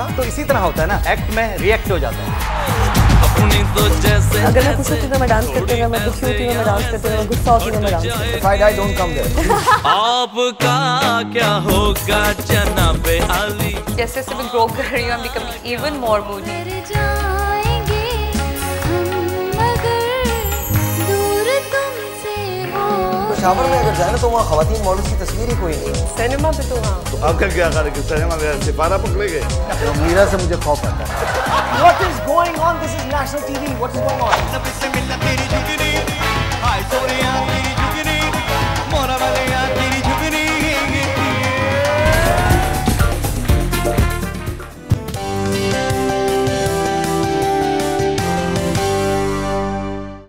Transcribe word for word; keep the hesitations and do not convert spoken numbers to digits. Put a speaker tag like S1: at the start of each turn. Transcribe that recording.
S1: तो इसी तरह होता है ना, एक्ट में रिएक्ट हो जाता है।
S2: अगर मैं खुश होती हूँ तो मैं डांस करती हूँ, मैं दुखी होती हूँ मैं डांस करती हूँ, मैं गुस्सा होती हूँ मैं डांस करती हूँ।
S3: If I die, don't come there.
S4: आपका क्या होगा जनाबे अली।
S5: जैसे जैसे मैं ग्रो कर रही हूँ, I'm becoming even more moody.
S3: Shower में अगर जाए ना तो वहाँ ख़वातीन मॉडल्स की तस्वीर ही कोई नहीं।
S2: सिनेमा पे तो हाँ।
S6: तो आपका क्या करेंगे? सिनेमा में सिपारा पकड़ेंगे?
S3: तो मीरा से मुझे खौफ आता है।
S1: What is going on? This is national T V. What is going on?